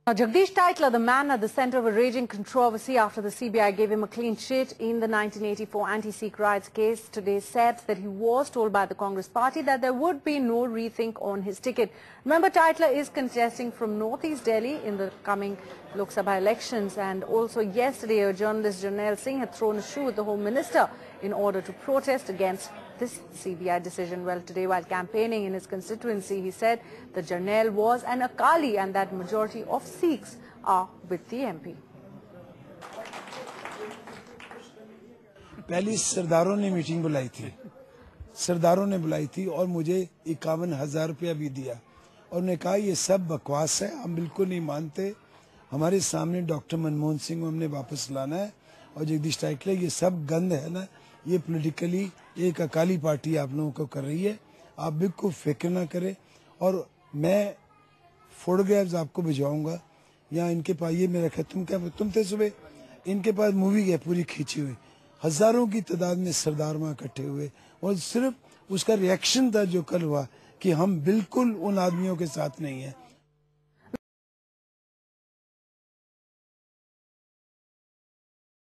Now, Jagdish Tytler, the man at the centre of a raging controversy after the CBI gave him a clean sheet in the 1984 anti-Sikh riots case, today said that he was told by the Congress party that there would be no rethink on his ticket. Remember, Tytler is contesting from North-East Delhi in the coming Lok Sabha elections, and also yesterday a journalist, Jarnail Singh, had thrown a shoe at the Home Minister in order to protest against this CBI decision. Well, today while campaigning in his constituency, he said that Jarnail was an Akali and that majority of Sikhs are with the MP. पहली सरदारों ने meeting बुलाई थी, सरदारों ने बुलाई थी और मुझे 51,000 रुपया भी दिया और उन्होंने कहा ये सब बकवास है, हम बिल्कुल नहीं मानते, हमारे सामने डॉक्टर मनमोहन सिंह को हमने वापस लाना है और जगदीश टाइटलर ये सब गंद है ना, ये पॉलिटिकली एक अकाली पार्टी आप लोगों को कर रही है, आप बिल्कुल फिक्र ना करें। और मैं फोटोग्राफ्स आपको भिजवाऊंगा, यहाँ इनके पास ये मेरा तुम क्या तुम थे सुबह, इनके पास मूवी है पूरी खींची हुई, हजारों की तादाद में सरदार वहाँ इकट्ठे हुए और सिर्फ उसका रिएक्शन था जो कल हुआ कि हम बिल्कुल उन आदमियों के साथ नहीं है।